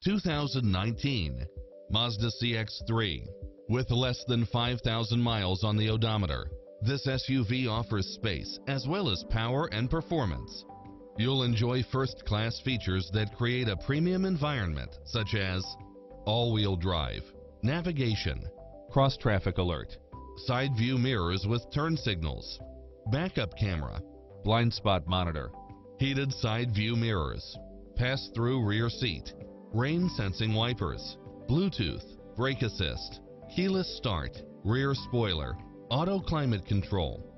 2019 Mazda CX-3. With less than 5,000 miles on the odometer, this SUV offers space as well as power and performance. You'll enjoy first-class features that create a premium environment, such as all-wheel drive, navigation, cross-traffic alert, side view mirrors with turn signals, backup camera, blind spot monitor, heated side view mirrors, pass-through rear seat, rain-sensing wipers, Bluetooth, brake assist, keyless start, rear spoiler, auto climate control,